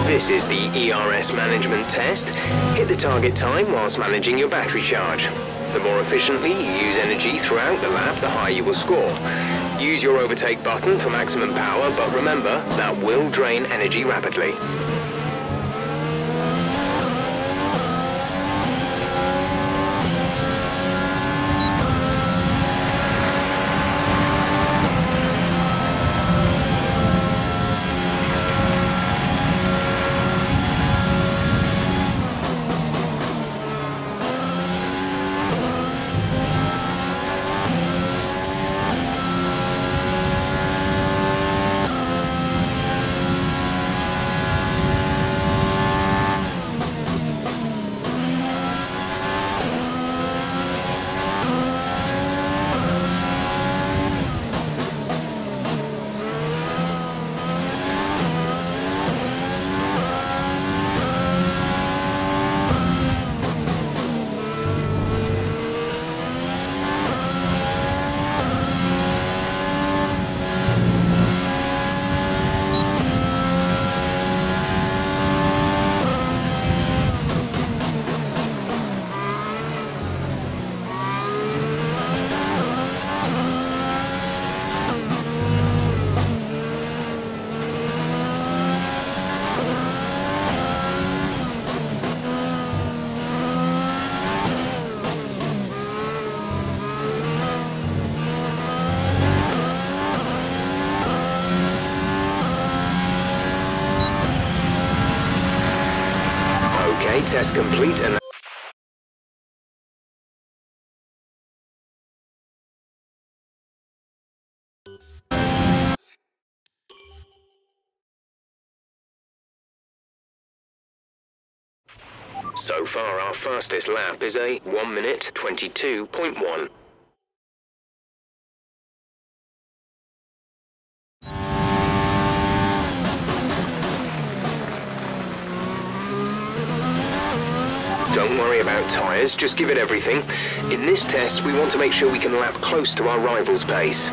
This is the ERS management test. Hit the target time whilst managing your battery charge. The more efficiently you use energy throughout the lap, the higher you will score. Use your overtake button for maximum power, but remember, that will drain energy rapidly. Okay, test complete and so far our fastest lap is a 1 minute 22.1. Don't worry about tyres, just give it everything. In this test, we want to make sure we can lap close to our rival's pace.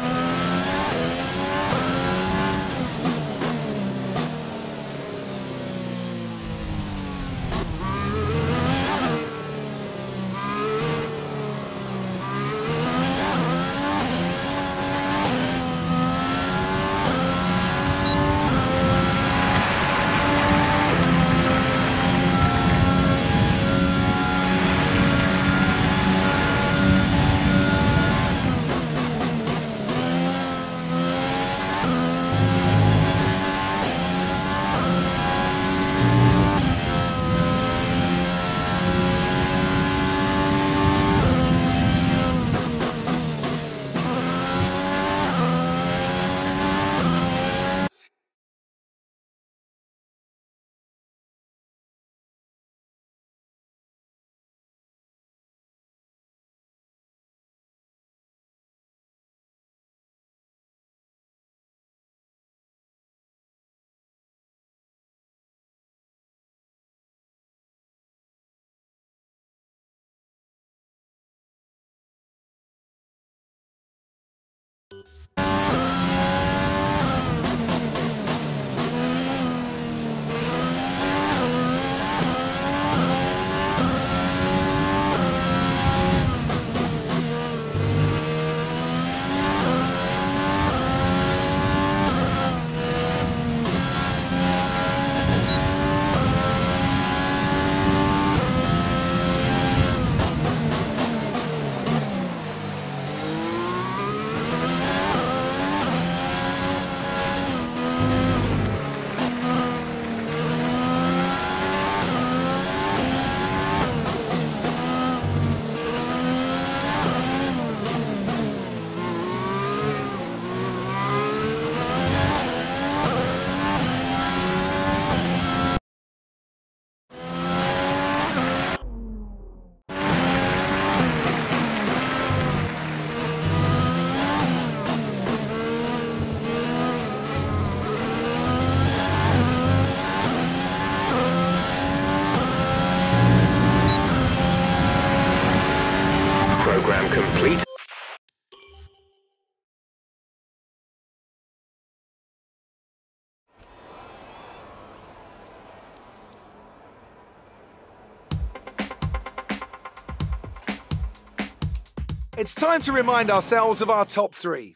It's time to remind ourselves of our top three.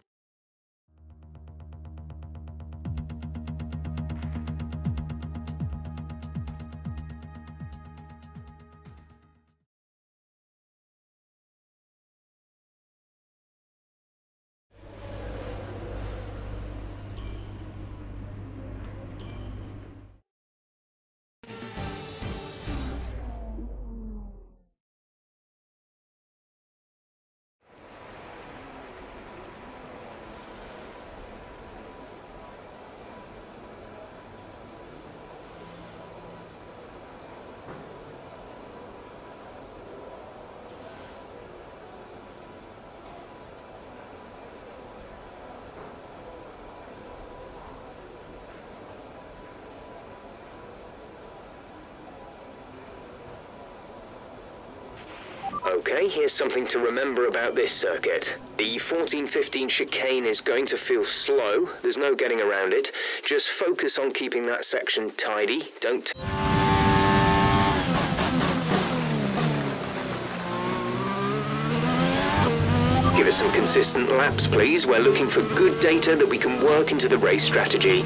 Okay, here's something to remember about this circuit. The 1415 chicane is going to feel slow. There's no getting around it. Just focus on keeping that section tidy. Don't... Give us some consistent laps, please. We're looking for good data that we can work into the race strategy.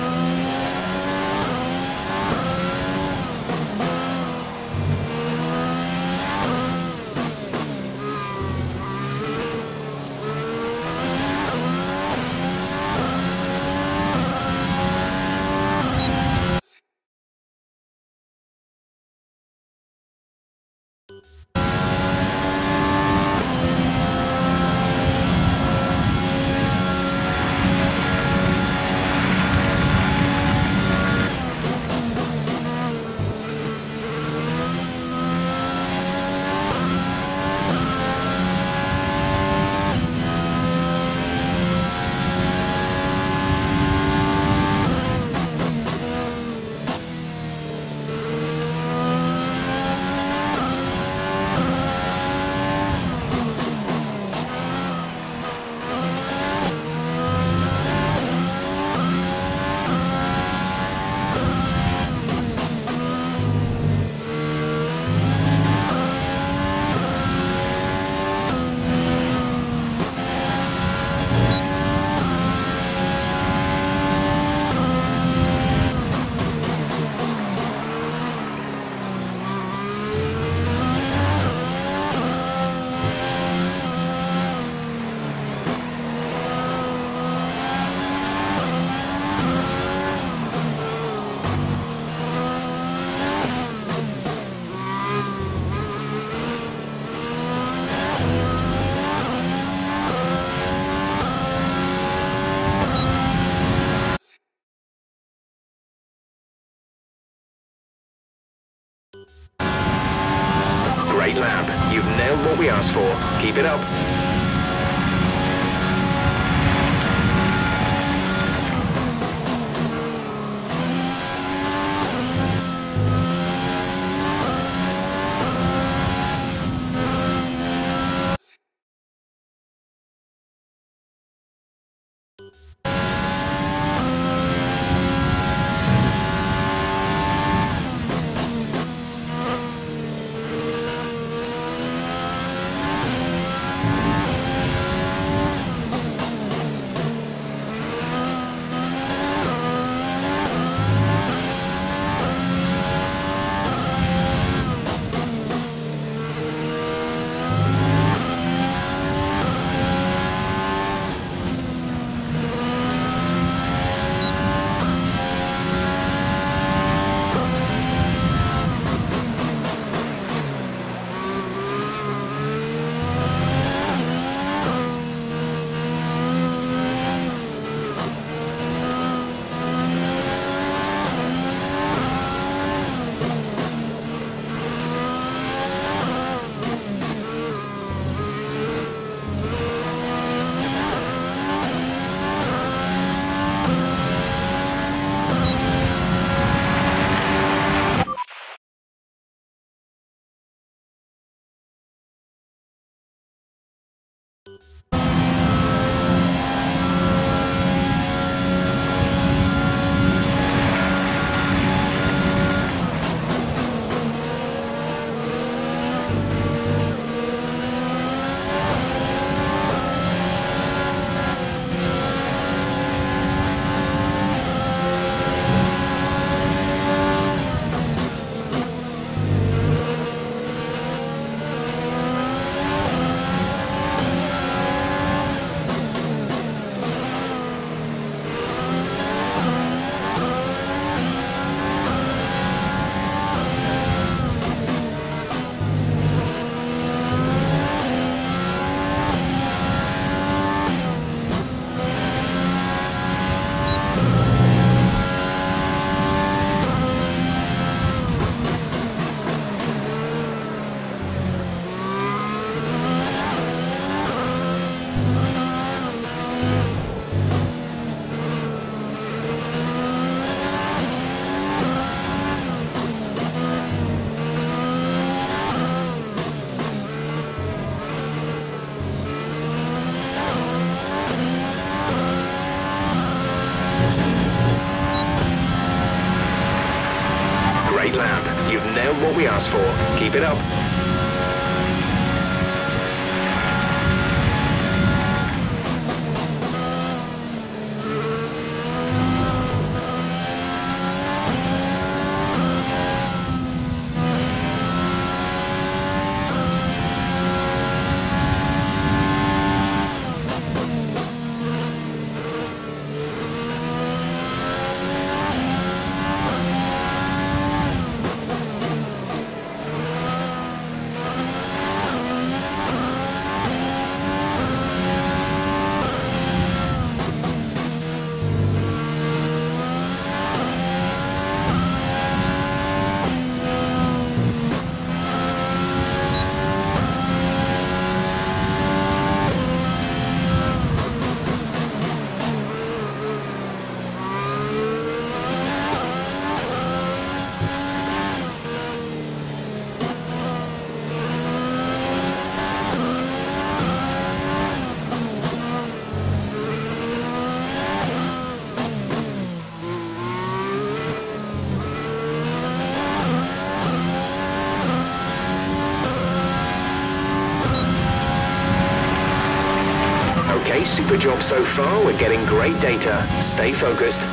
Great lap. You've nailed what we asked for. Keep it up. great lap. You've nailed what we asked for. Keep it up. Okay, super job so far. We're getting great data. Stay focused.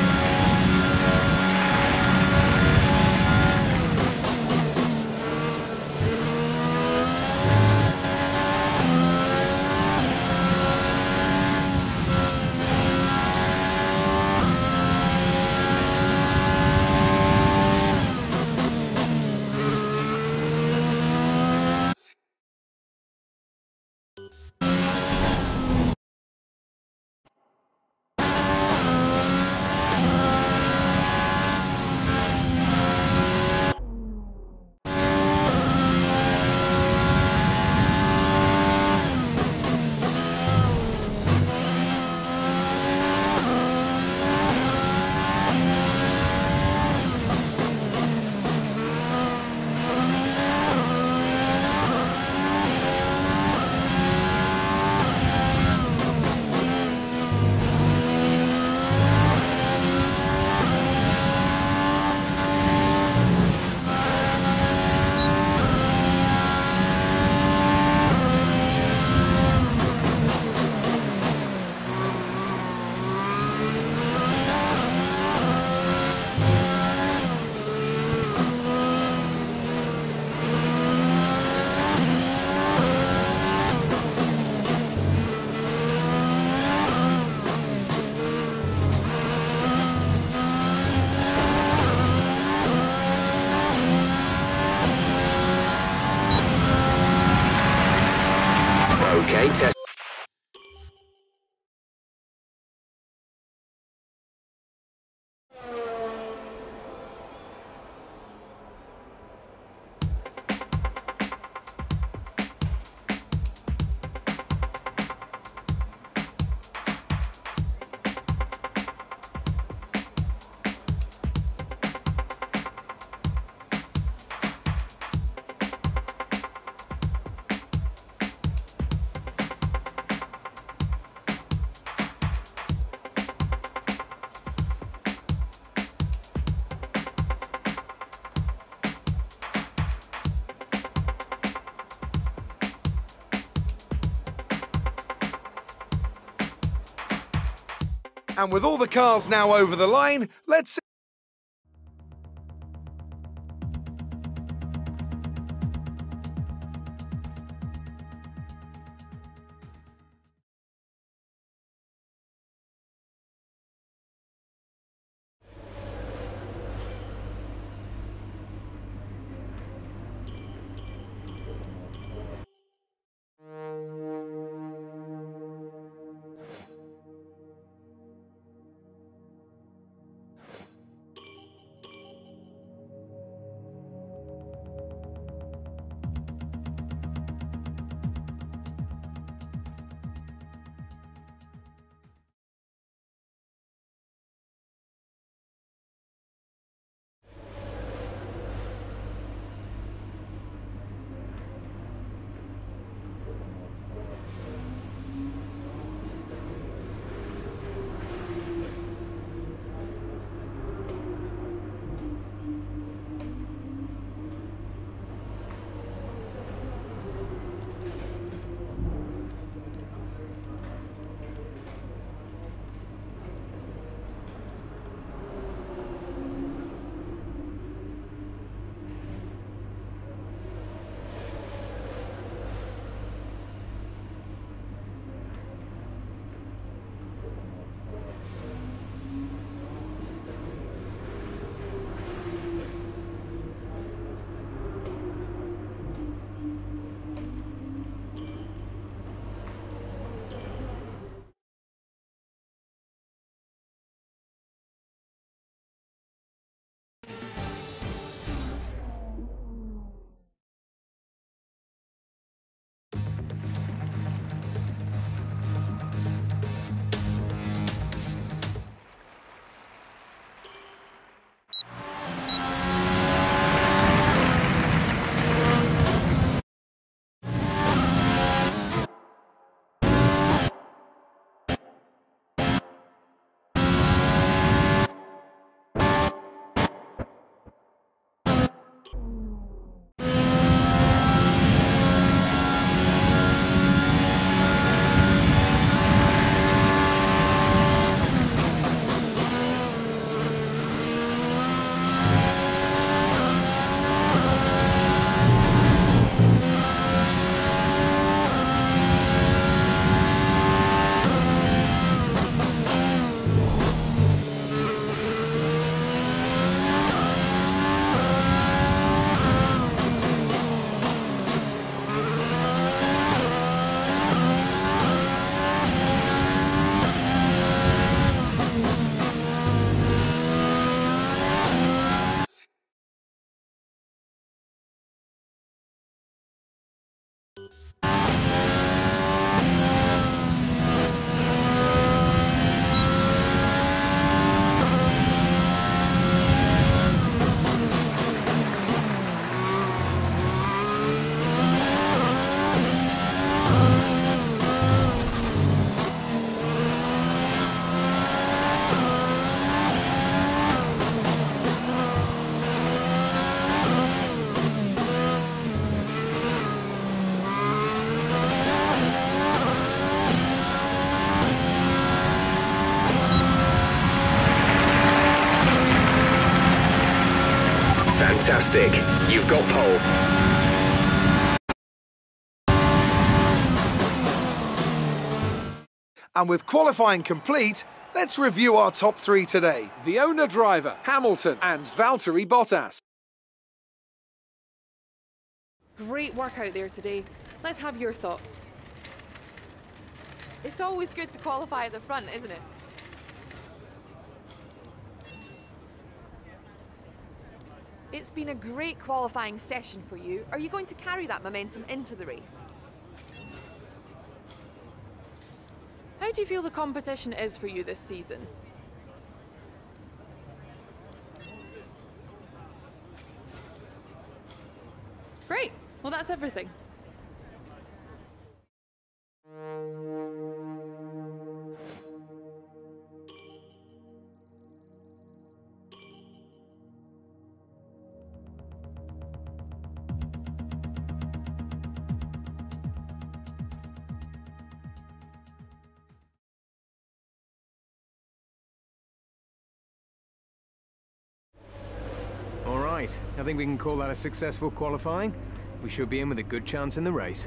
Okay, test. And with all the cars now over the line, let's see. Fantastic. You've got pole. And with qualifying complete, let's review our top three today. The owner driver, Hamilton, and Valtteri Bottas. Great work out there today. Let's have your thoughts. It's always good to qualify at the front, isn't it? It's been a great qualifying session for you. Are you going to carry that momentum into the race? How do you feel the competition is for you this season? Great. Well, that's everything. All right, I think we can call that a successful qualifying. We should be in with a good chance in the race.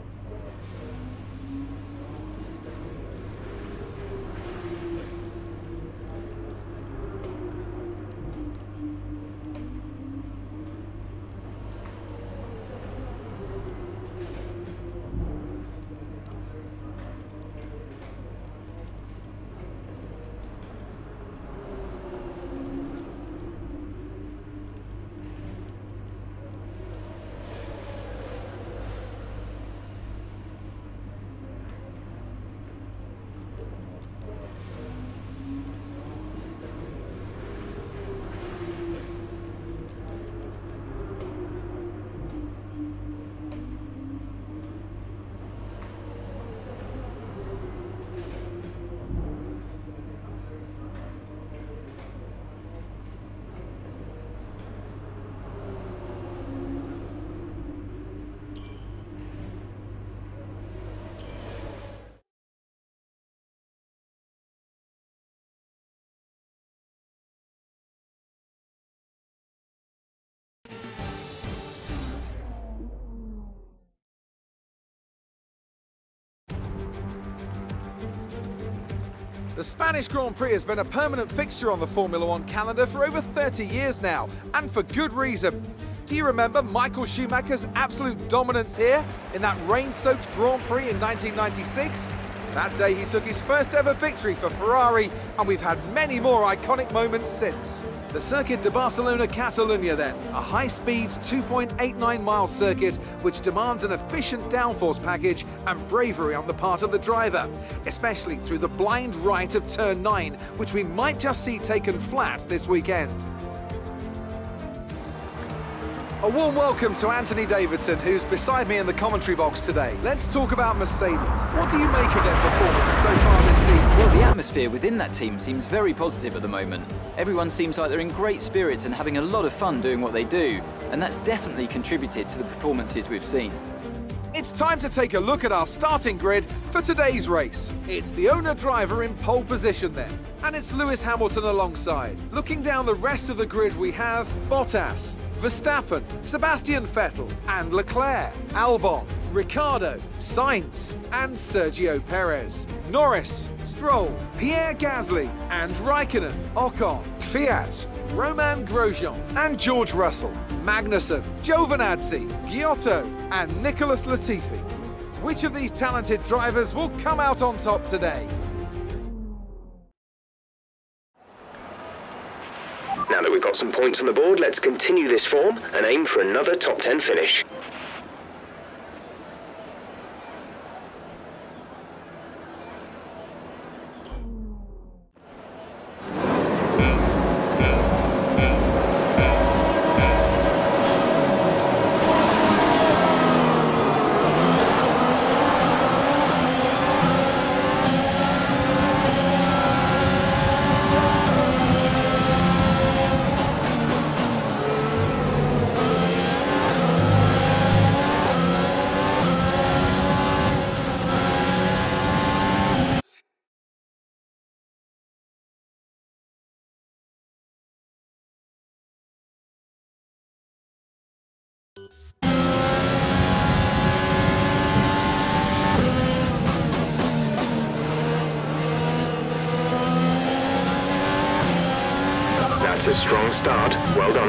The Spanish Grand Prix has been a permanent fixture on the Formula One calendar for over 30 years now, and for good reason. Do you remember Michael Schumacher's absolute dominance here in that rain-soaked Grand Prix in 1996? That day he took his first ever victory for Ferrari, and we've had many more iconic moments since. The Circuit de Barcelona-Catalunya then, a high-speed 2.89-mile circuit which demands an efficient downforce package and bravery on the part of the driver, especially through the blind right of turn 9, which we might just see taken flat this weekend. A warm welcome to Anthony Davidson, who's beside me in the commentary box today. Let's talk about Mercedes. What do you make of their performance so far this season? Well, the atmosphere within that team seems very positive at the moment. Everyone seems like they're in great spirits and having a lot of fun doing what they do, and that's definitely contributed to the performances we've seen. It's time to take a look at our starting grid for today's race. It's the owner-driver in pole position then, and it's Lewis Hamilton alongside. Looking down the rest of the grid, we have Bottas, Verstappen, Sebastian Vettel and Leclerc, Albon, Ricciardo, Sainz and Sergio Perez, Norris, Stroll, Pierre Gasly and Raikkonen, Ocon, Kvyat, Romain Grosjean and George Russell, Magnussen, Giovinazzi, Giotto and Nicholas Latifi. Which of these talented drivers will come out on top today? Now that we've got some points on the board, let's continue this form and aim for another top 10 finish. That's a strong start. Well done.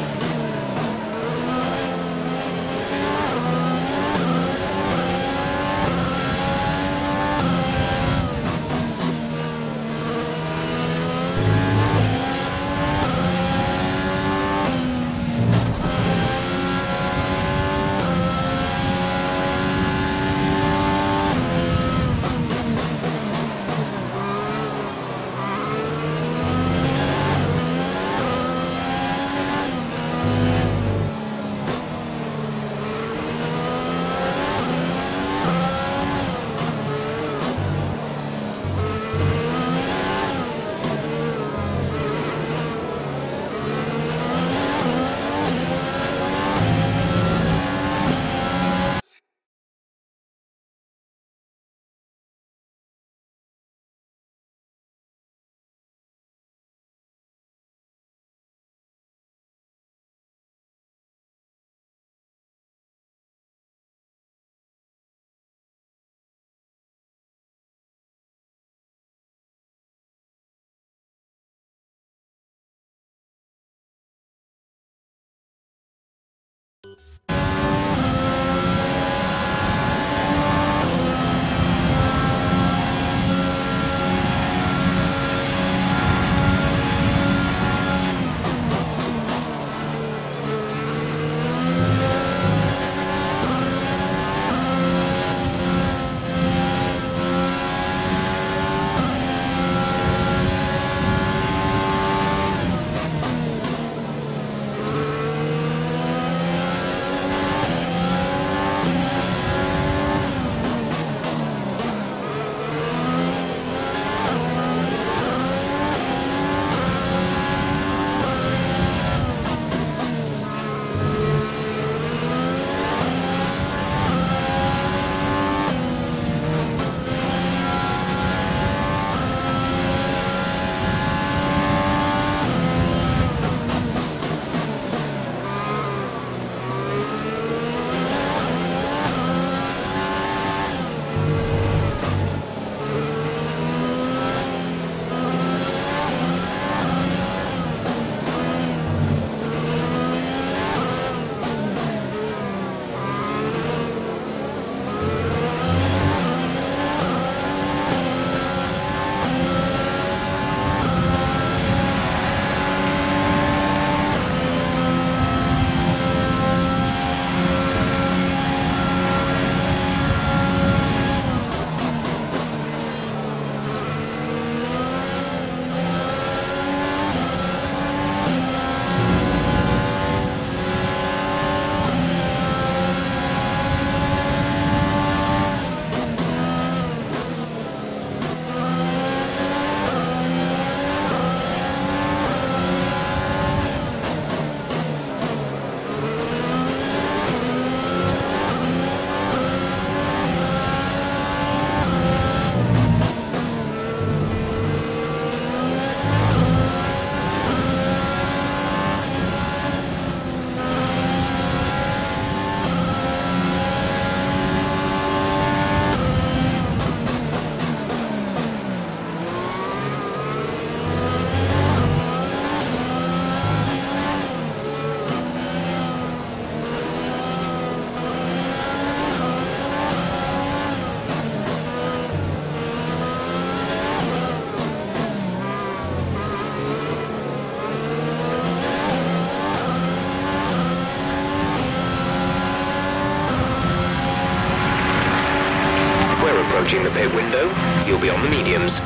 Approaching the pit window, you'll be on the mediums.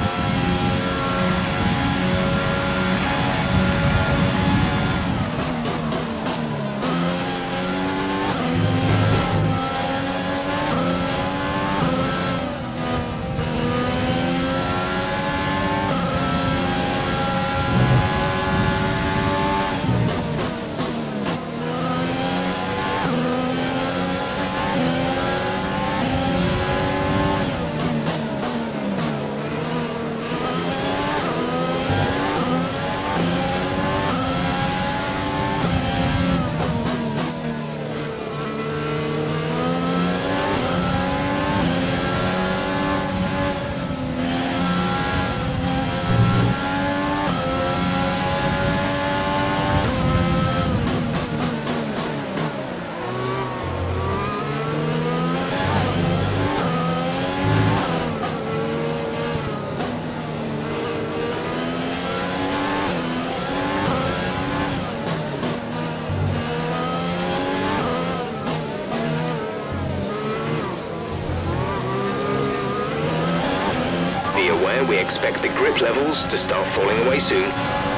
tyre, we expect the grip levels to start falling away soon.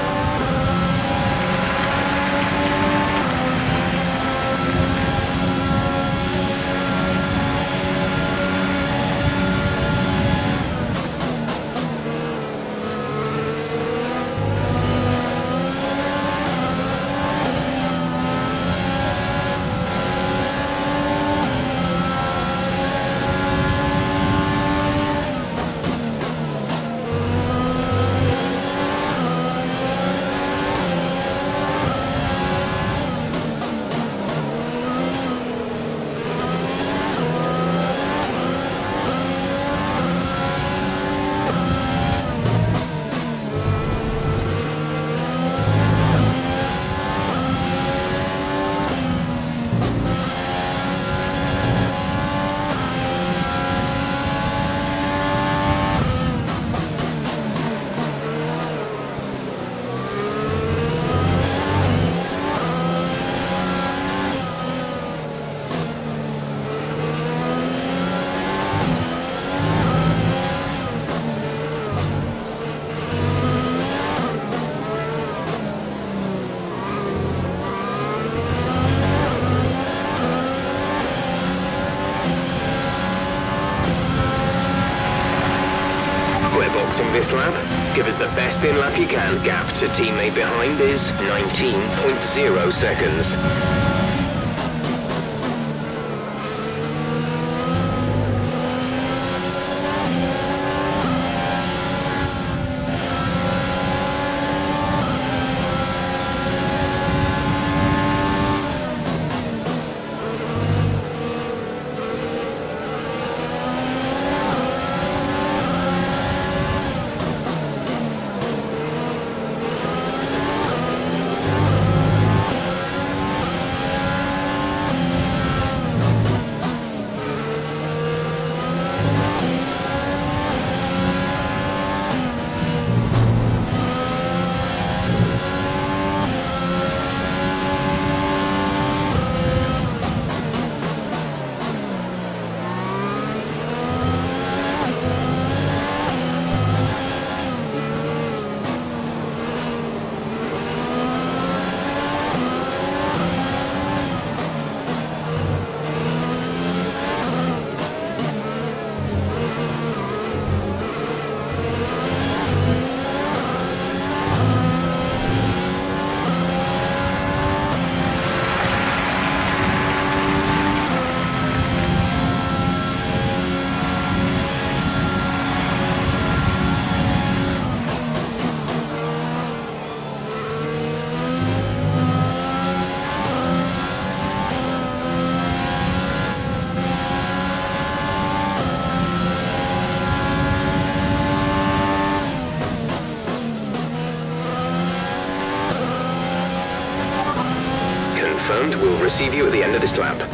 Boxing this lap, give us the best in lap you can. Gap to teammate behind is 19.0 seconds. Confirmed, we'll receive you at the end of this lap.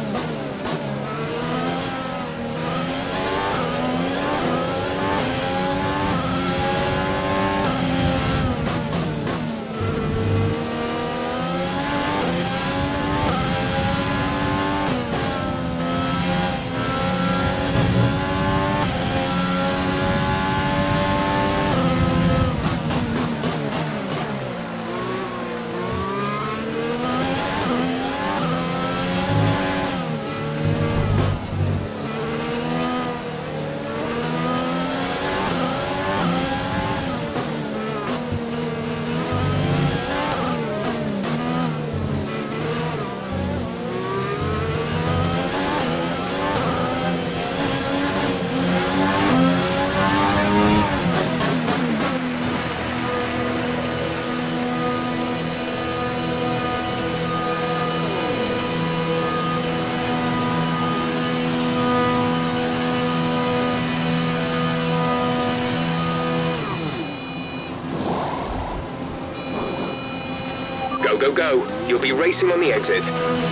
Go, go, go. You'll be racing on the exit.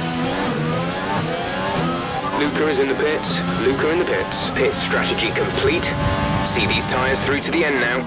Luca is in the pits. Luca in the pits. Pit strategy complete. See these tyres through to the end now.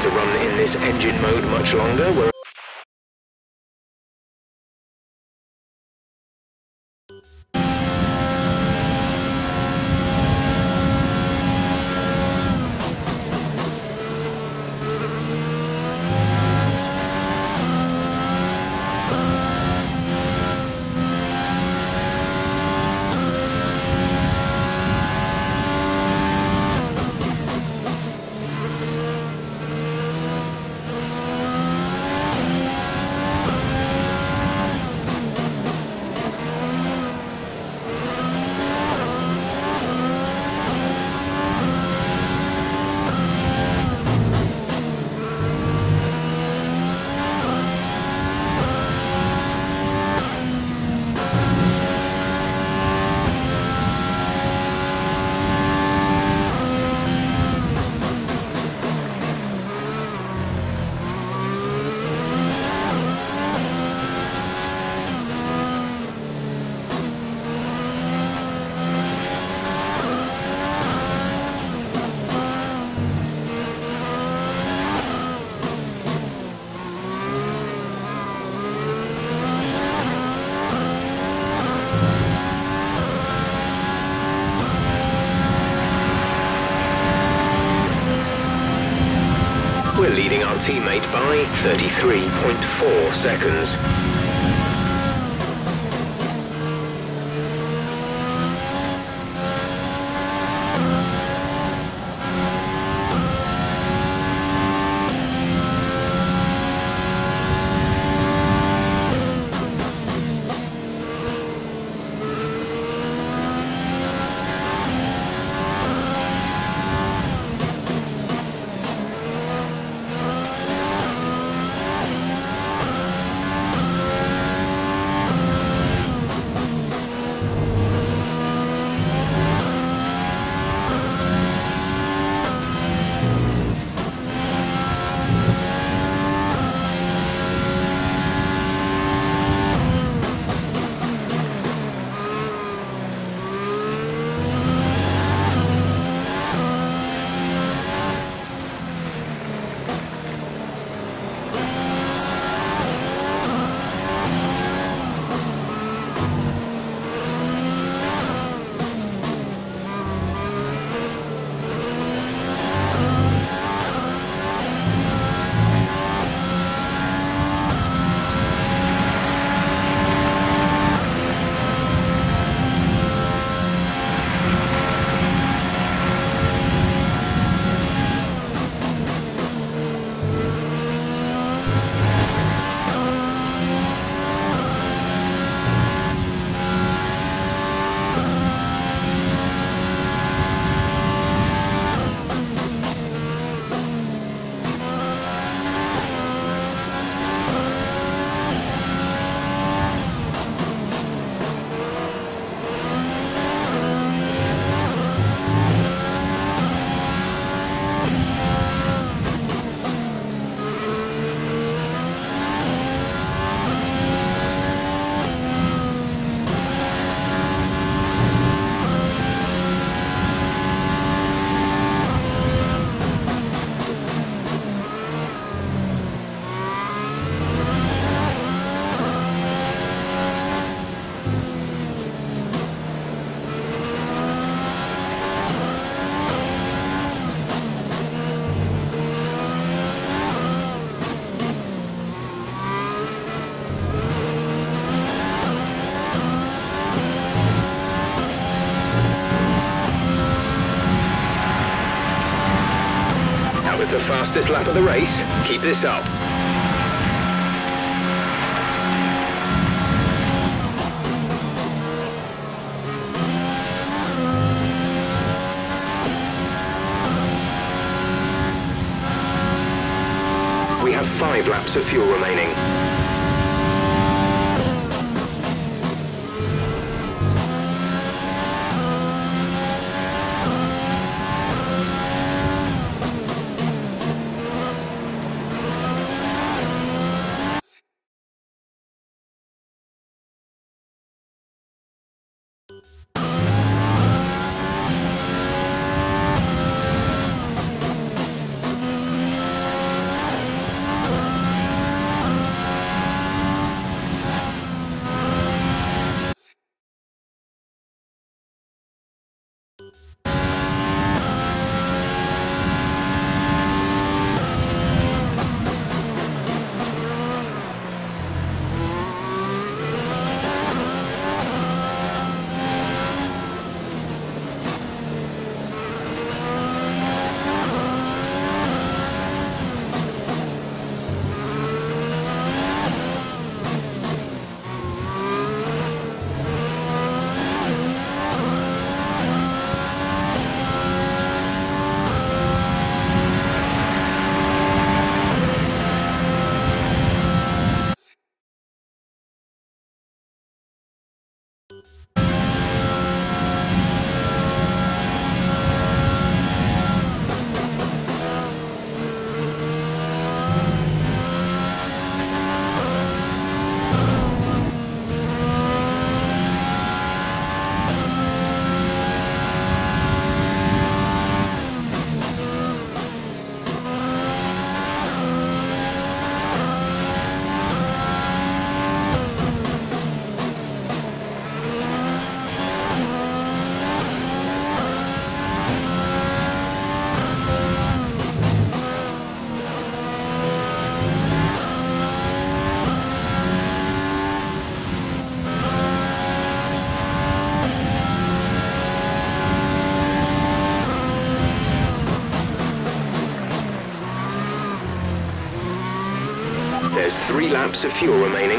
to run in this engine mode much longer. We're leading our teammate by 33.4 seconds. Was the fastest lap of the race. Keep this up. We have 5 laps of fuel remaining. There's 3 laps of fuel remaining.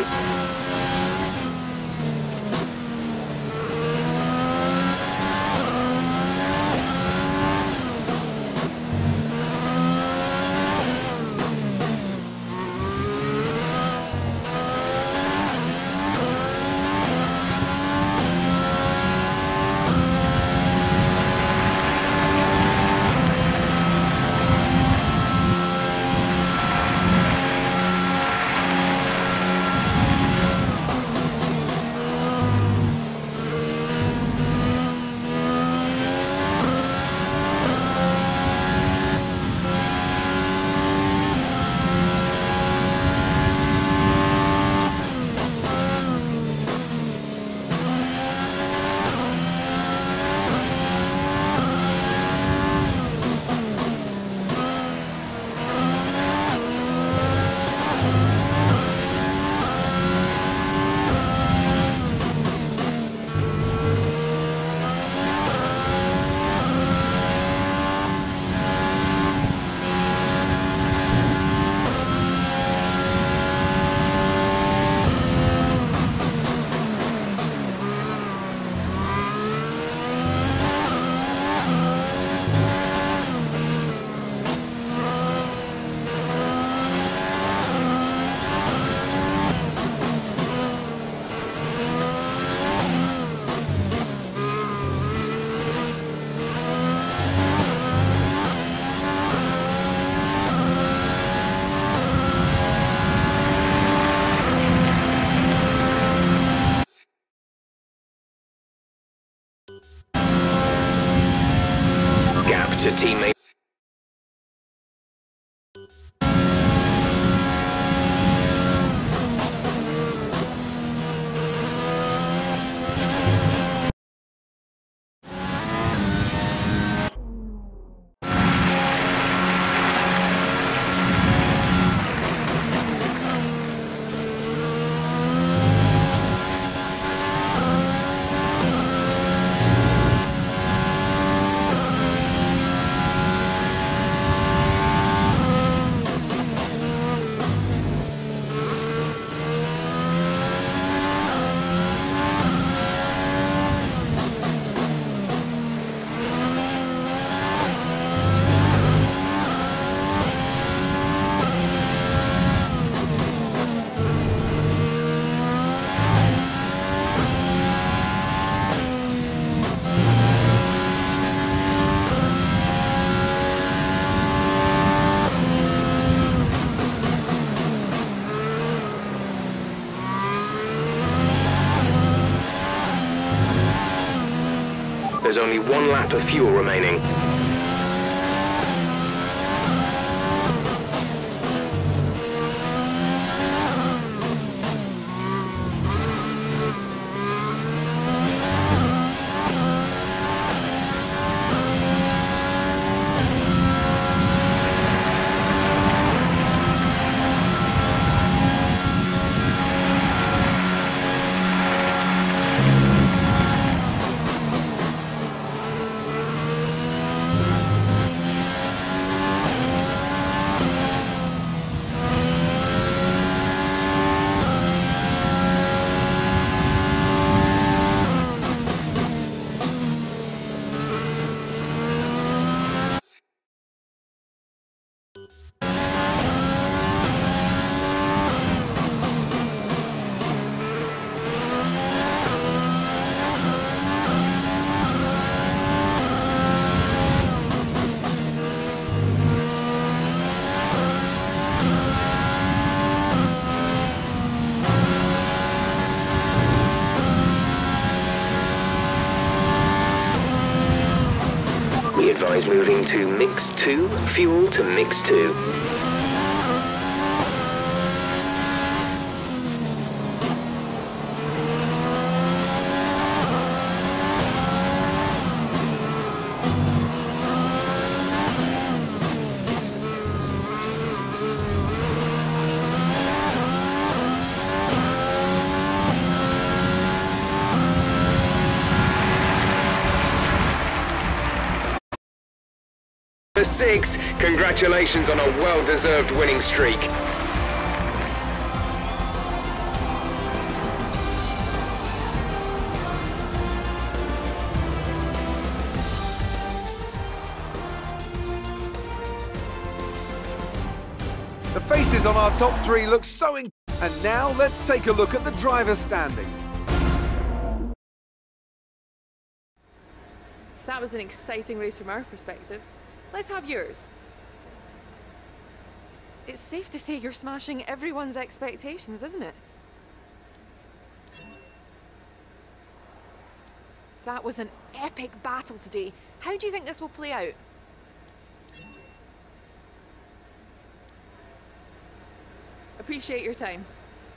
Gap to teammate. There's only 1 lap of fuel remaining. We advise moving to mix 2, fuel to mix 2. For 6, congratulations on a well-deserved winning streak. The faces on our top three look so And now let's take a look at the driver's standings. So that was an exciting race from our perspective. Let's have yours. It's safe to say you're smashing everyone's expectations, isn't it? That was an epic battle today. How do you think this will play out? Appreciate your time.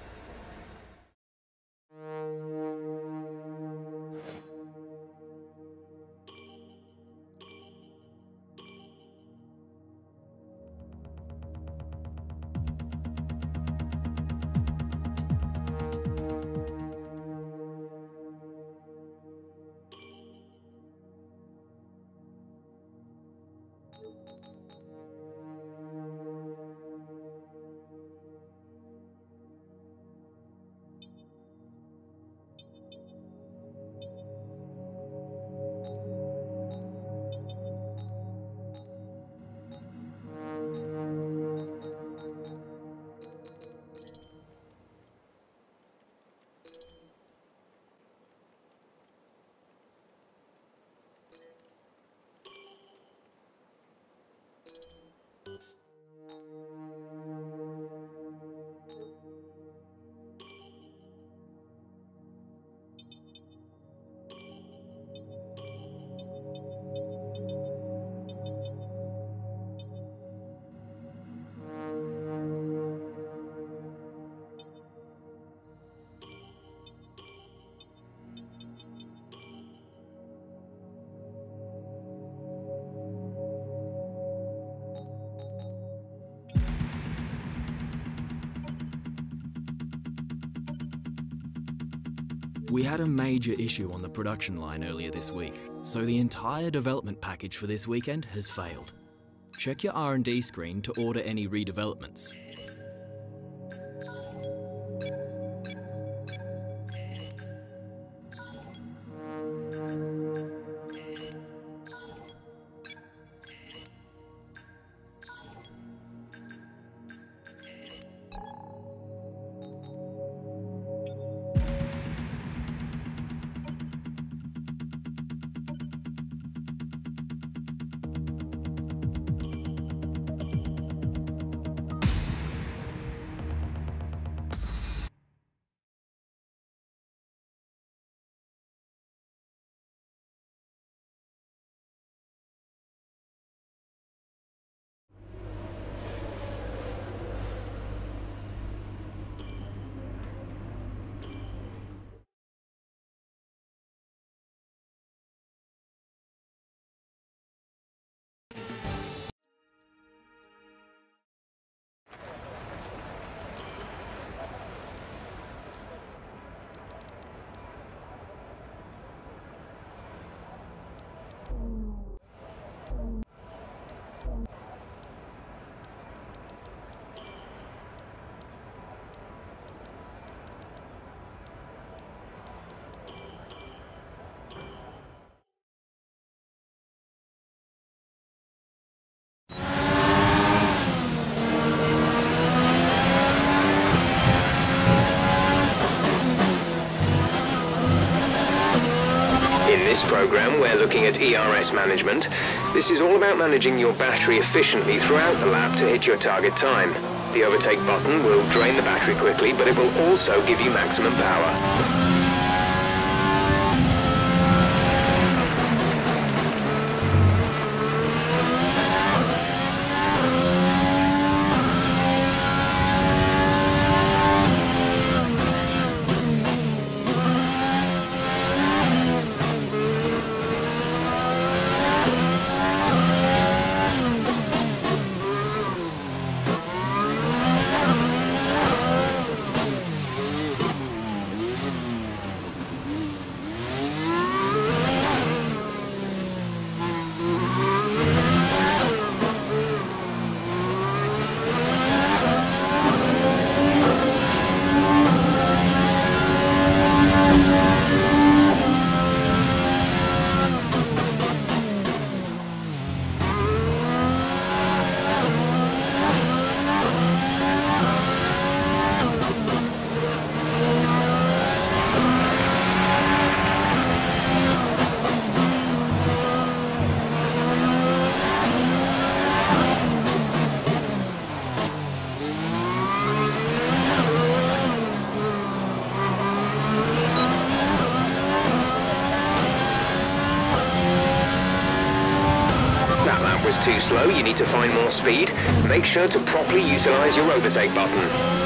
We had a major issue on the production line earlier this week, so the entire development package for this weekend has failed. Check your R&D screen to order any redevelopments. In this program, we're looking at ERS management. This is all about managing your battery efficiently throughout the lap to hit your target time. The overtake button will drain the battery quickly, but it will also give you maximum power. too slow, you need to find more speed, make sure to properly utilize your overtake button.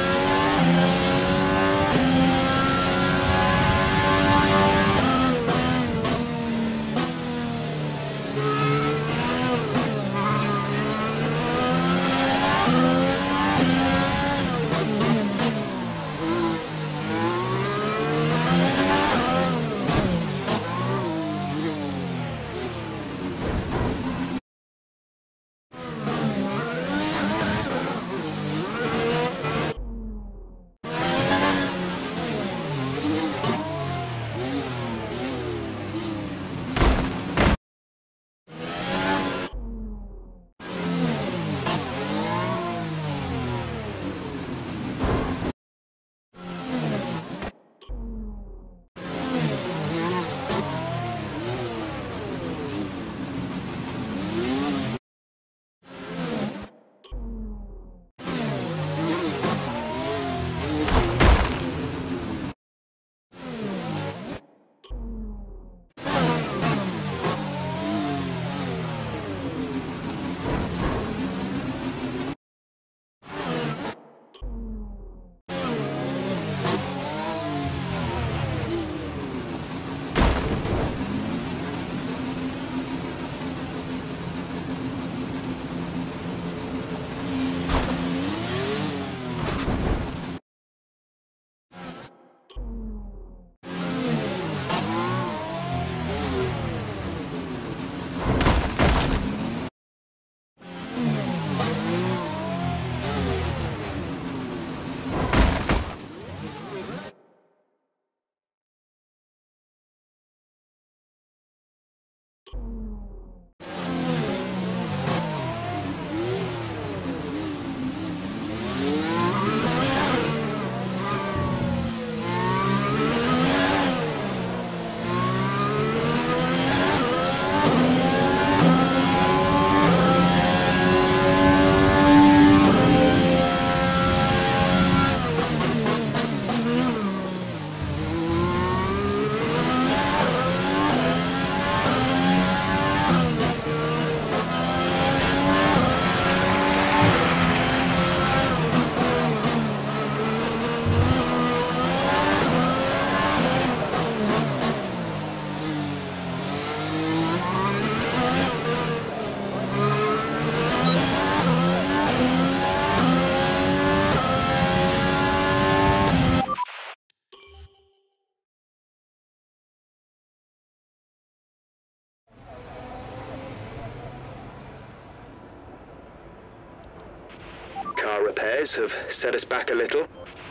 Car repairs have set us back a little.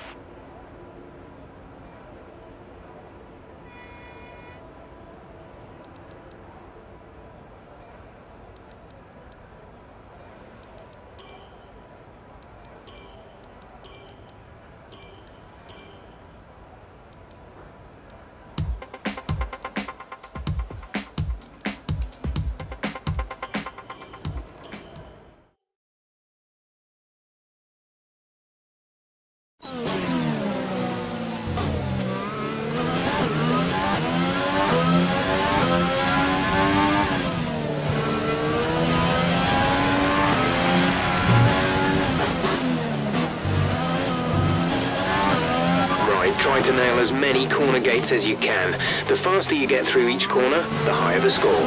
Try to nail as many corner gates as you can. The faster you get through each corner, the higher the score.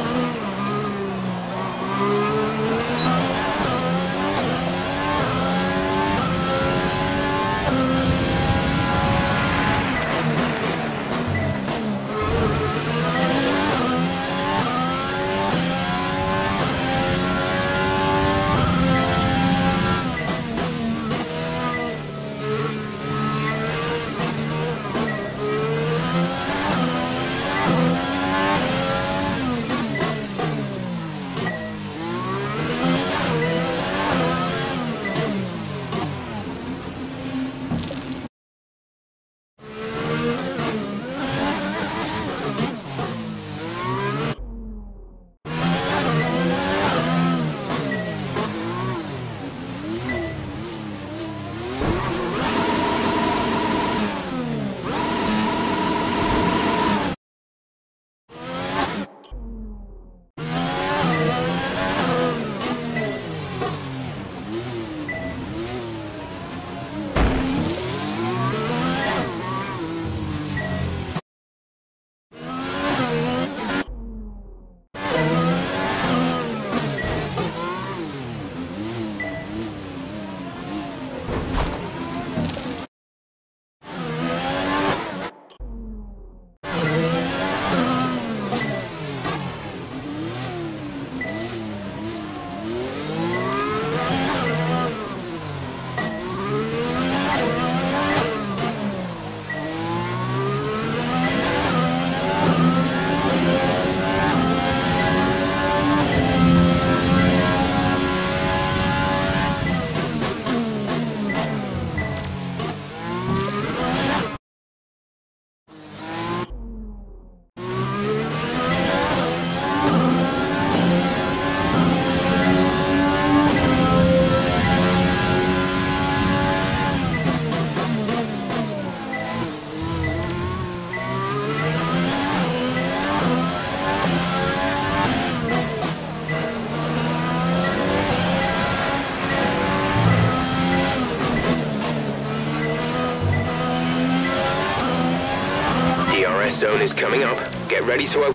DRS zone is coming up. Get ready to open.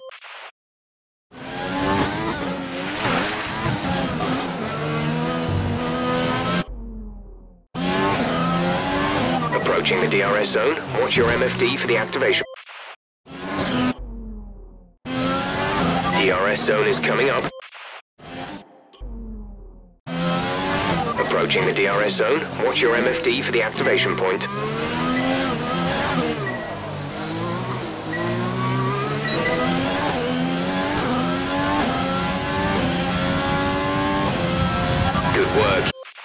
Approaching the DRS zone. Watch your MFD for the activation. DRS zone is coming up. Approaching the DRS zone. Watch your MFD for the activation point. Good work.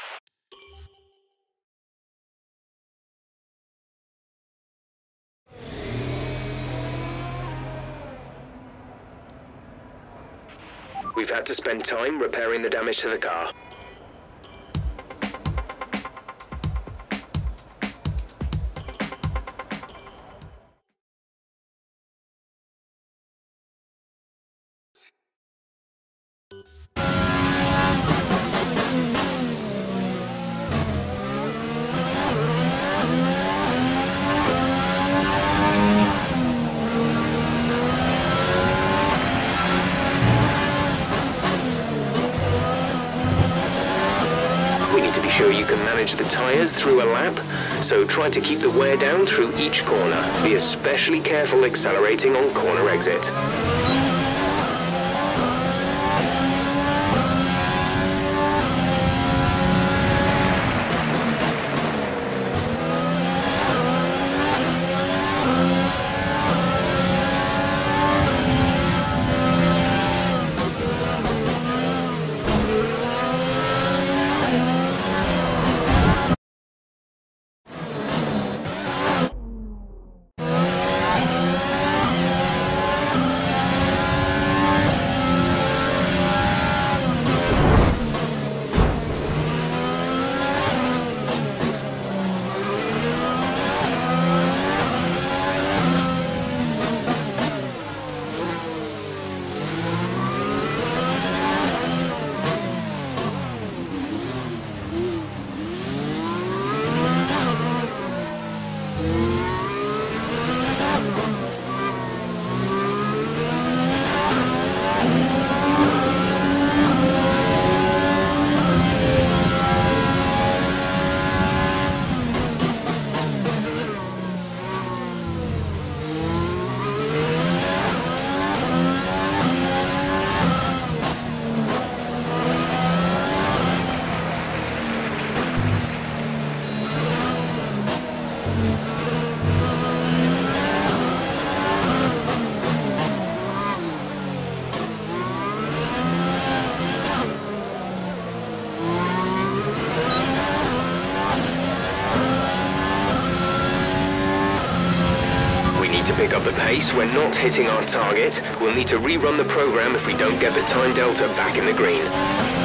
We've had to spend time repairing the damage to the car. Be sure you can manage the tyres through a lap, so try to keep the wear down through each corner. Be especially careful accelerating on corner exit. To pick up the pace, we're not hitting our target. We'll need to rerun the program if we don't get the time delta back in the green.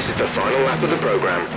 This is the final lap of the program.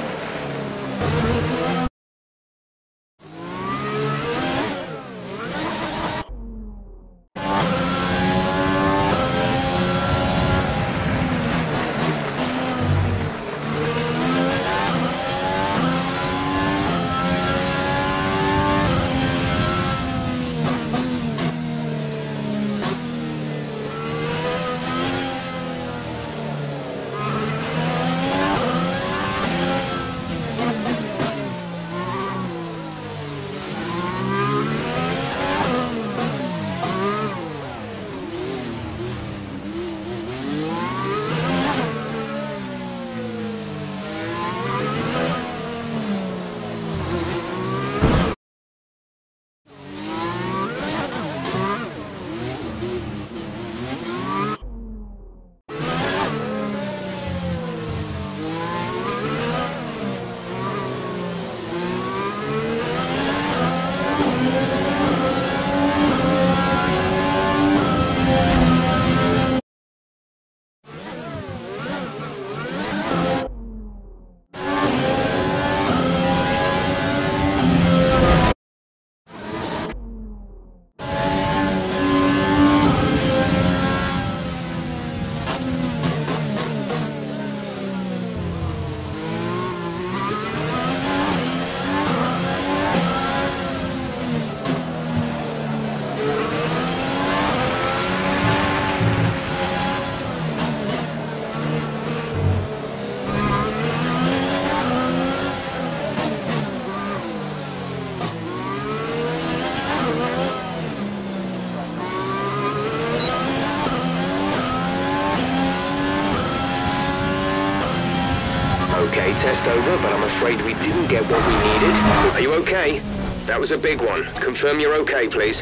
Okay, test over, but I'm afraid we didn't get what we needed. Are you okay? That was a big one. Confirm you're okay, please.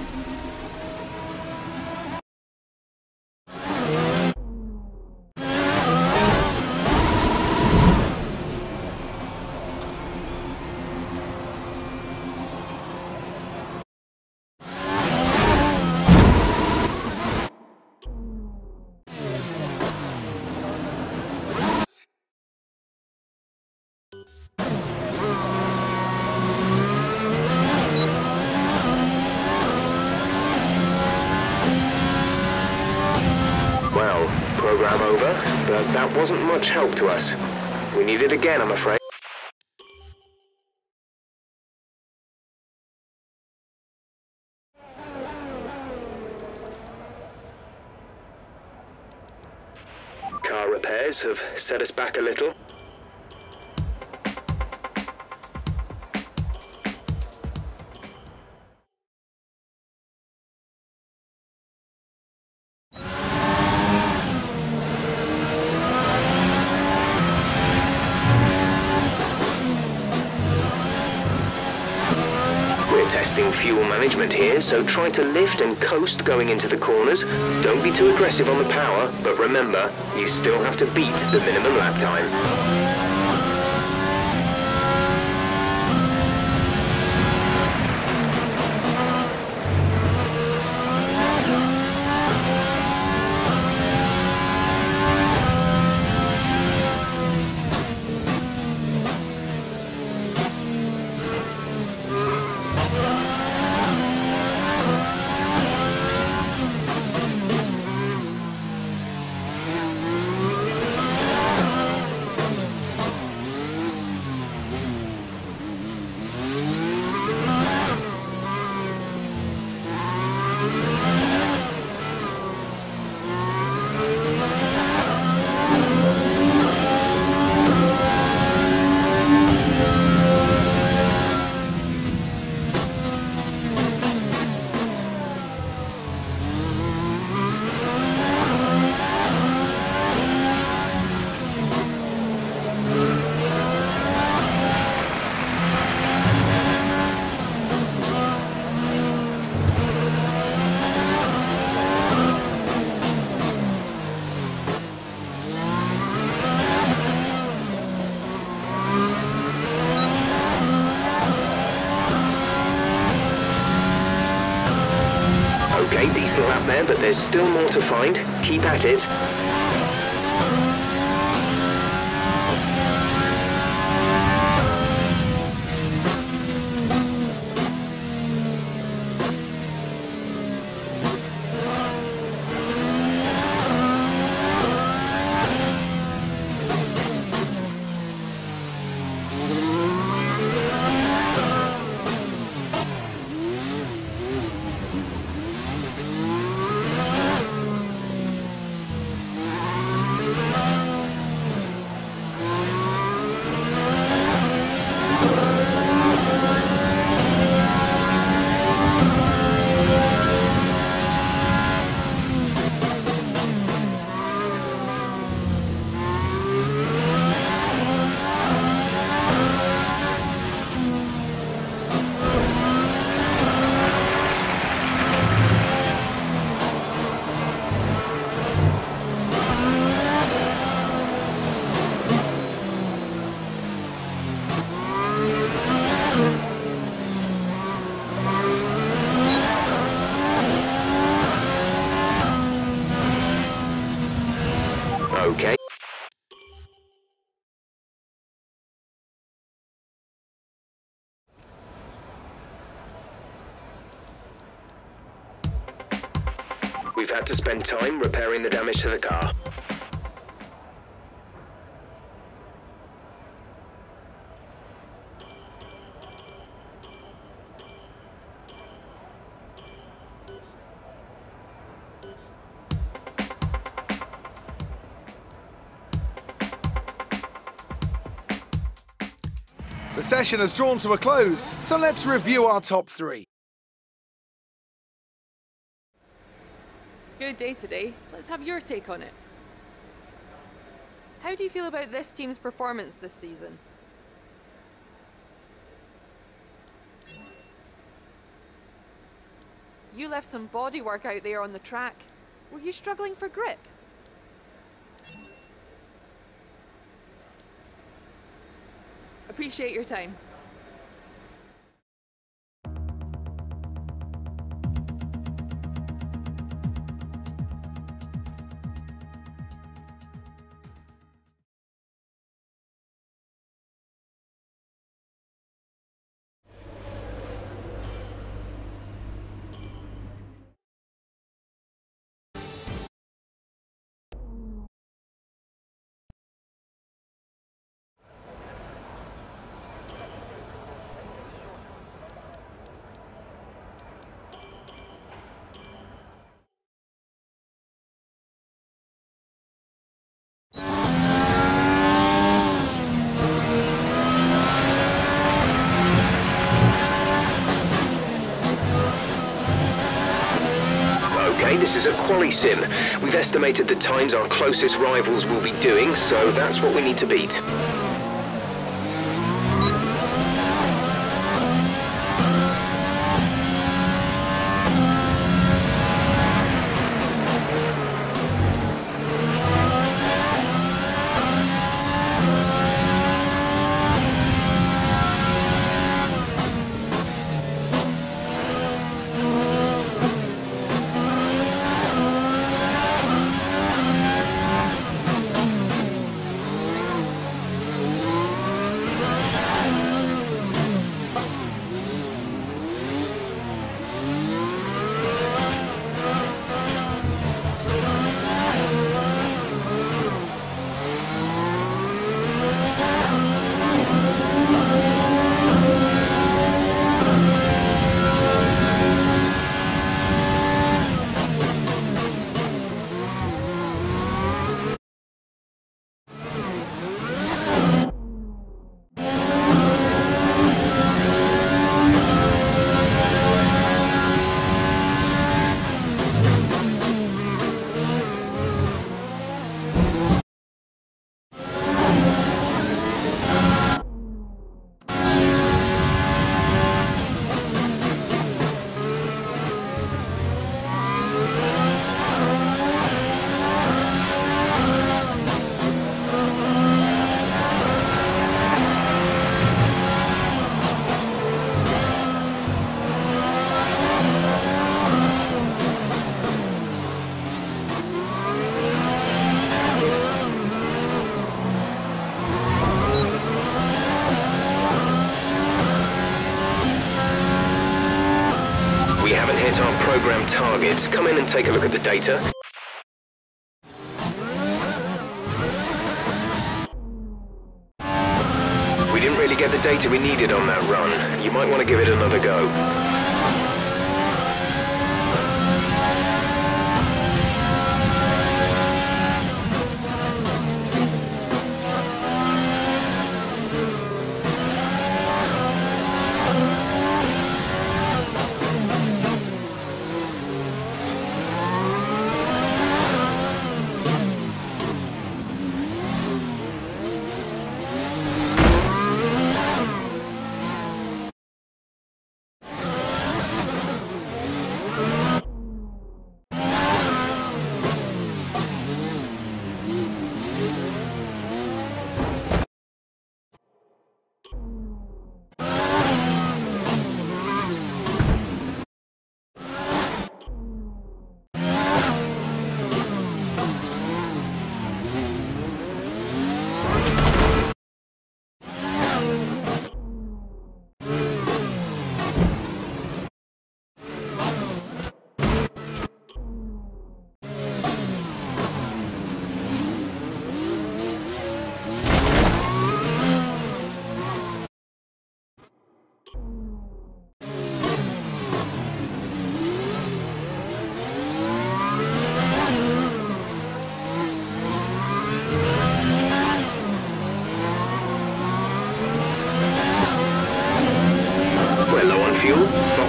Well, program over, but that wasn't much help to us. We need it again, I'm afraid. Car repairs have set us back a little. Testing fuel management here, so try to lift and coast going into the corners. Don't be too aggressive on the power, but remember, you still have to beat the minimum lap time. Okay, decent lap there, but there's still more to find. Keep at it. Okay. We've had to spend time repairing the damage to the car. The session has drawn to a close, so let's review our top 3. Good day today. Let's have your take on it. How do you feel about this team's performance this season? You left some bodywork out there on the track. Were you struggling for grip? Appreciate your time. Okay, this is a quali sim. We've estimated the times our closest rivals will be doing, so that's what we need to beat. We haven't hit our program targets. Come in and take a look at the data. We didn't really get the data we needed on that run. You might want to give it another go.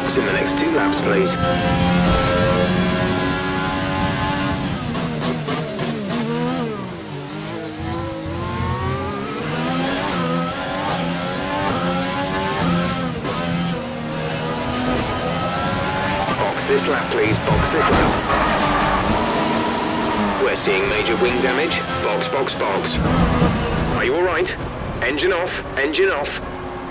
box in the next 2 laps, please. Box this lap, please. Box this lap. We're seeing major wing damage. Box, box, box. Are you all right? Engine off. Engine off.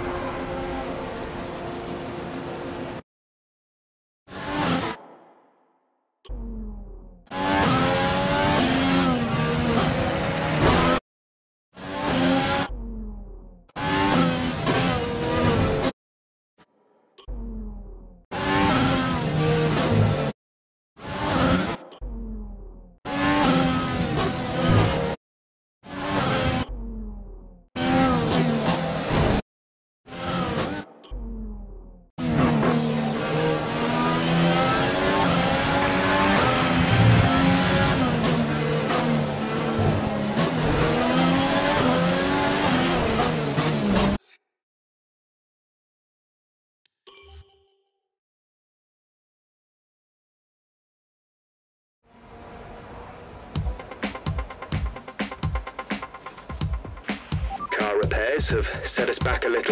Car repairs have set us back a little.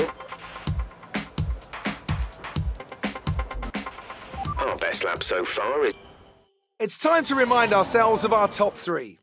Our best lap so far is... It's time to remind ourselves of our top 3.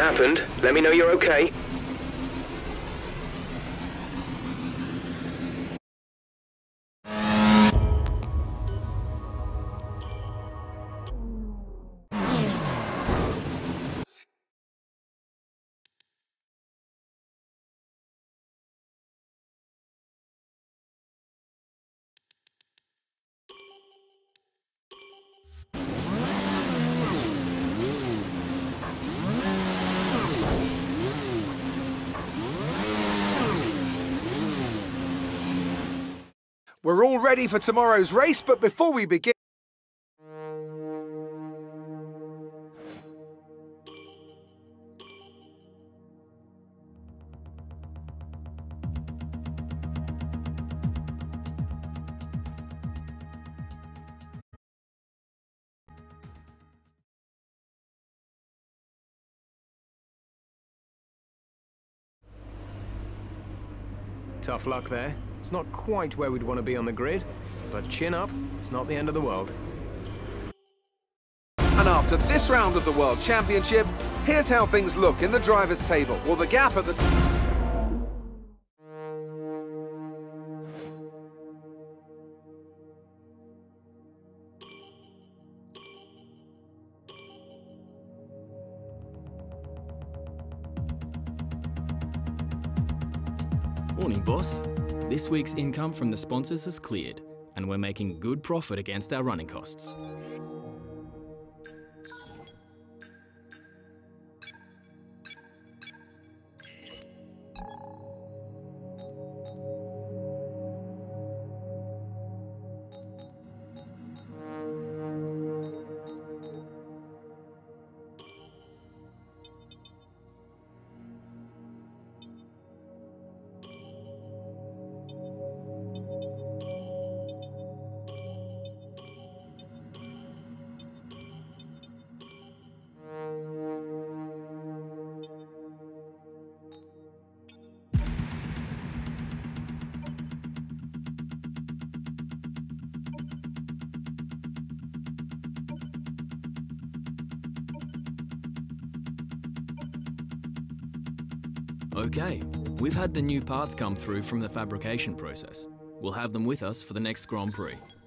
happened. Let me know you're okay. We're all ready for tomorrow's race, but before we begin... Tough luck there. It's not quite where we'd want to be on the grid, but chin up, it's not the end of the world. And after this round of the World Championship, here's how things look in the drivers' table. Well, the gap at the... Morning, boss. This week's income from the sponsors has cleared, and we're making good profit against our running costs. Okay, we've had the new parts come through from the fabrication process. We'll have them with us for the next Grand Prix.